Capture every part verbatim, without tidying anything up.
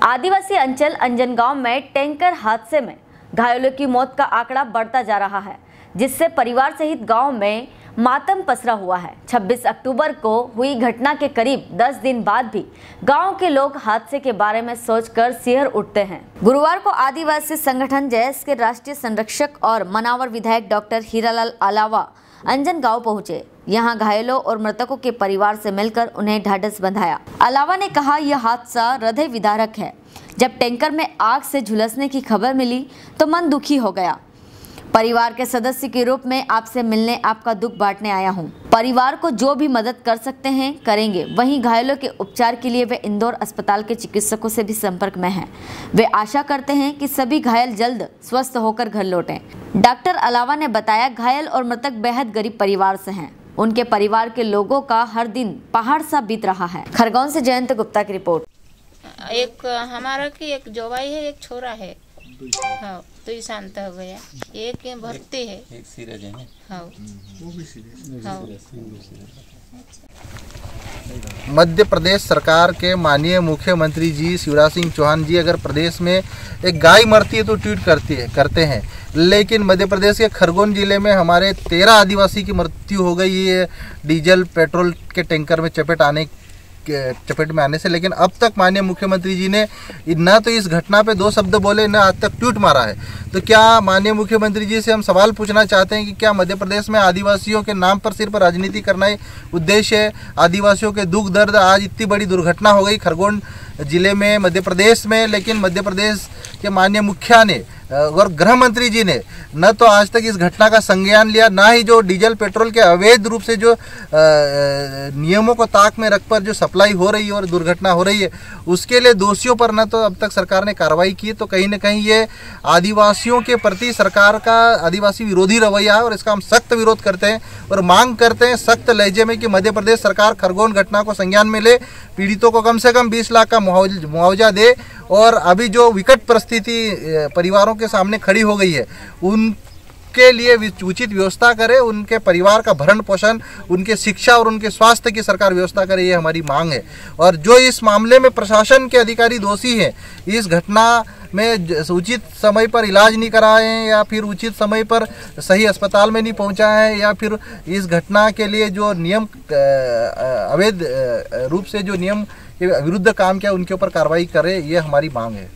आदिवासी अंचल अंजनगांव में टैंकर हादसे में घायलों की मौत का आंकड़ा बढ़ता जा रहा है, जिससे परिवार सहित गांव में मातम पसरा हुआ है। छब्बीस अक्टूबर को हुई घटना के करीब दस दिन बाद भी गांव के लोग हादसे के बारे में सोचकर सिहर उठते हैं। गुरुवार को आदिवासी संगठन जैस के राष्ट्रीय संरक्षक और मनावर विधायक डॉक्टर हीरालाल अलावा अंजनगांव पहुंचे। यहां घायलों और मृतकों के परिवार से मिलकर उन्हें ढाढ़स बंधाया। अलावा ने कहा, यह हादसा हृदय विदारक है। जब टैंकर में आग से झुलसने की खबर मिली तो मन दुखी हो गया। परिवार के सदस्य के रूप में आपसे मिलने, आपका दुख बांटने आया हूं। परिवार को जो भी मदद कर सकते हैं करेंगे। वहीं घायलों के उपचार के लिए वे इंदौर अस्पताल के चिकित्सकों से भी संपर्क में हैं। वे आशा करते हैं कि सभी घायल जल्द स्वस्थ होकर घर लौटें। डॉक्टर अलावा ने बताया, घायल और मृतक बेहद गरीब परिवार से हैं। उनके परिवार के लोगों का हर दिन पहाड़ सा बीत रहा है। खरगोन से जयंत गुप्ता की रिपोर्ट। एक हमारा की एक जोवाई है, एक छोरा है। हाँ, तो ये शांत हो गया। एक भर्ती है, एक सीरियस है। हाँ, वो भी सीरियस। हाँ। मध्य प्रदेश सरकार के माननीय मुख्यमंत्री जी शिवराज सिंह चौहान जी अगर प्रदेश में एक गाय मरती है तो ट्वीट करती है करते हैं, लेकिन मध्य प्रदेश के खरगोन जिले में हमारे तेरह आदिवासी की मृत्यु हो गई है डीजल पेट्रोल के टैंकर में चपेट आने चपेट में आने से। लेकिन अब तक माननीय मुख्यमंत्री जी ने न तो इस घटना पे दो शब्द बोले, न आज तक ट्वीट मारा है। तो क्या माननीय मुख्यमंत्री जी से हम सवाल पूछना चाहते हैं कि क्या मध्य प्रदेश में आदिवासियों के नाम पर सिर्फ राजनीति करना ही उद्देश्य है? आदिवासियों के दुख दर्द, आज इतनी बड़ी दुर्घटना हो गई खरगोन जिले में, मध्य प्रदेश में, लेकिन मध्य प्रदेश के माननीय मुखिया ने और गृह मंत्री जी ने न तो आज तक इस घटना का संज्ञान लिया, ना ही जो डीजल पेट्रोल के अवैध रूप से जो आ, नियमों को ताक में रखकर जो सप्लाई हो रही है और दुर्घटना हो रही है, उसके लिए दोषियों पर न तो अब तक सरकार ने कार्रवाई की। तो कहीं न कहीं ये आदिवासियों के प्रति सरकार का आदिवासी विरोधी रवैया है और इसका हम सख्त विरोध करते हैं और मांग करते हैं सख्त लहजे में कि मध्य प्रदेश सरकार खरगोन घटना को संज्ञान में ले, पीड़ितों को कम से कम बीस लाख का मुआवजा दे और अभी जो विकट परिस्थिति परिवारों के सामने खड़ी हो गई है उनके लिए उचित व्यवस्था करे, उनके परिवार का भरण पोषण, उनके शिक्षा और उनके स्वास्थ्य की सरकार व्यवस्था करे, ये हमारी मांग है। और जो इस मामले में प्रशासन के अधिकारी दोषी हैं, इस घटना में उचित समय पर इलाज नहीं कराए हैं या फिर उचित समय पर सही अस्पताल में नहीं पहुंचाए हैं या फिर इस घटना के लिए जो नियम अवैध रूप से जो नियम के विरुद्ध काम किया उनके ऊपर कार्रवाई करे, ये हमारी मांग है।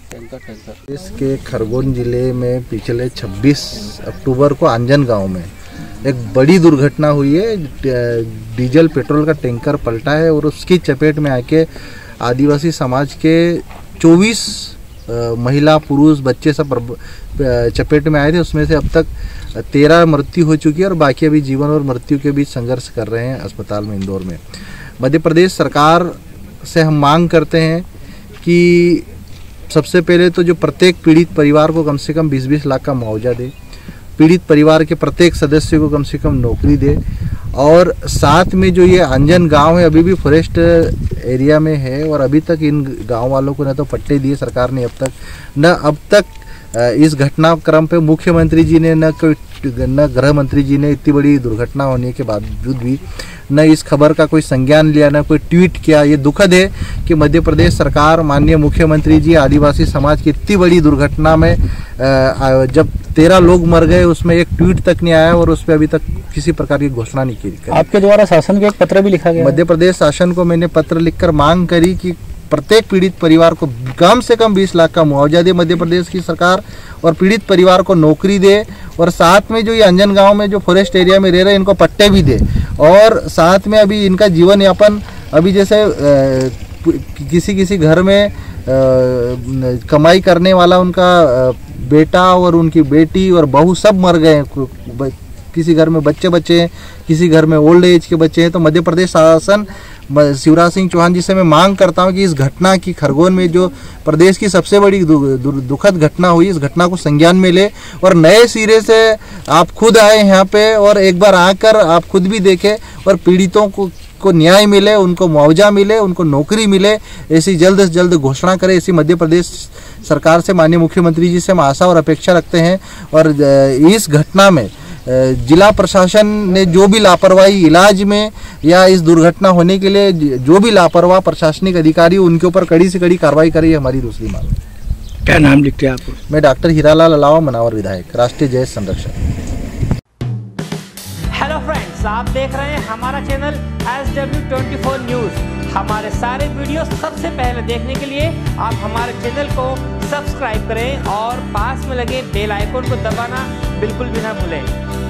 इसके खरगोन जिले में पिछले छब्बीस अक्टूबर को अंजनगांव में एक बड़ी दुर्घटना हुई है। डीजल पेट्रोल का टैंकर पलटा है और उसकी चपेट में आके आदिवासी समाज के चौबीस महिला पुरुष बच्चे सब चपेट में आए थे। उसमें से अब तक तेरह मृत्यु हो चुकी है और बाकी अभी जीवन और मृत्यु के बीच संघर्ष कर रहे हैं अस्पताल में इंदौर में। मध्य प्रदेश सरकार से हम मांग करते हैं कि सबसे पहले तो जो प्रत्येक पीड़ित परिवार को कम से कम बीस बीस लाख का मुआवजा दे, पीड़ित परिवार के प्रत्येक सदस्य को कम से कम नौकरी दे और साथ में जो ये अंजन गांव है अभी भी फॉरेस्ट एरिया में है और अभी तक इन गांव वालों को न तो पट्टे दिए सरकार ने अब तक, न अब तक इस घटनाक्रम पे मुख्यमंत्री जी ने न कोई न गृह मंत्री जी ने इतनी बड़ी दुर्घटना होने के बावजूद भी न इस खबर का कोई संज्ञान लिया, न कोई ट्वीट किया। ये दुखद है कि मध्य प्रदेश सरकार माननीय मुख्यमंत्री जी आदिवासी समाज की इतनी बड़ी दुर्घटना में जब तेरह लोग मर गए उसमें एक ट्वीट तक नहीं आया और उस पर अभी तक किसी प्रकार की घोषणा नहीं की। आपके द्वारा शासन को एक पत्र भी लिखा गया? मध्य प्रदेश शासन को मैंने पत्र लिखकर मांग करी कि प्रत्येक पीड़ित परिवार को कम से कम बीस लाख का मुआवजा दे मध्य प्रदेश की सरकार और पीड़ित परिवार को नौकरी दे और साथ में जो ये अंजन गांव में जो फॉरेस्ट एरिया में रह रहे हैं इनको पट्टे भी दे और साथ में अभी इनका जीवन यापन अभी जैसे आ, किसी किसी घर में आ, कमाई करने वाला उनका आ, बेटा और उनकी बेटी और बहू सब मर गए, किसी घर में बच्चे बच्चे हैं, किसी घर में ओल्ड एज के बच्चे हैं। तो मध्य प्रदेश शासन शिवराज सिंह चौहान जी से मैं मांग करता हूं कि इस घटना की खरगोन में जो प्रदेश की सबसे बड़ी दु, दु, दुखद घटना हुई, इस घटना को संज्ञान में ले और नए सिरे से आप खुद आए यहाँ पे और एक बार आकर आप खुद भी देखें और पीड़ितों को को न्याय मिले, उनको मुआवजा मिले, उनको नौकरी मिले, ऐसी जल्द से जल्द घोषणा करे। ऐसी मध्य प्रदेश सरकार से माननीय मुख्यमंत्री जी से हम आशा और अपेक्षा रखते हैं और इस घटना में जिला प्रशासन ने जो भी लापरवाही इलाज में या इस दुर्घटना होने के लिए जो भी लापरवाह प्रशासनिक अधिकारी उनके ऊपर कड़ी से कड़ी कार्रवाई करे, हमारी दूसरी मांग है। क्या नाम लिखते हैं आप? मैं डॉक्टर हीरालाल अलावा, मनावर विधायक, राष्ट्रीय जैव संरक्षण। हेलो फ्रेंड्स, आप देख रहे हैं हमारा channel S W twenty four news. हमारे सारे वीडियो सबसे पहले देखने के लिए आप हमारे चैनल को सब्सक्राइब करें और पास में लगे बेल आइकन को दबाना बिल्कुल भी ना भूलें।